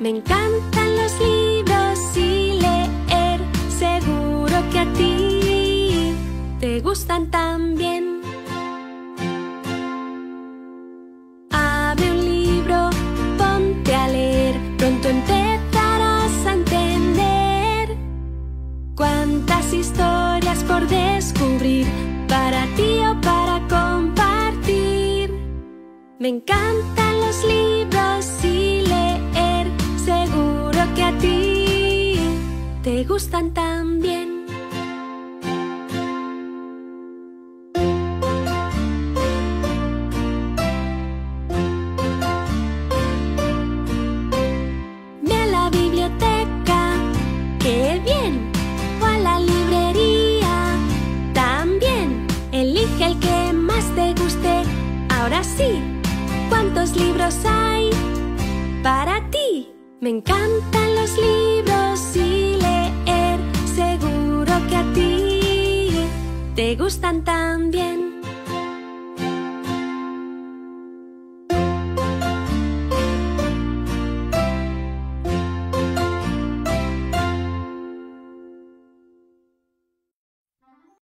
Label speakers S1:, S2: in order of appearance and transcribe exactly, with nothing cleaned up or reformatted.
S1: Me encantan los libros y leer, seguro que a ti te gustan también. Abre un libro, ponte a leer, pronto empezarás a entender cuántas historias por descubrir, para ti o para compartir. Me encantan los libros y leer, seguro que a ti te gustan también. Ve a la biblioteca, ¡qué bien! O a la librería, también. Elige el que más te guste. Ahora sí, ¿cuántos libros hay para ti? Me encantan los libros y leer, seguro que a ti te gustan también.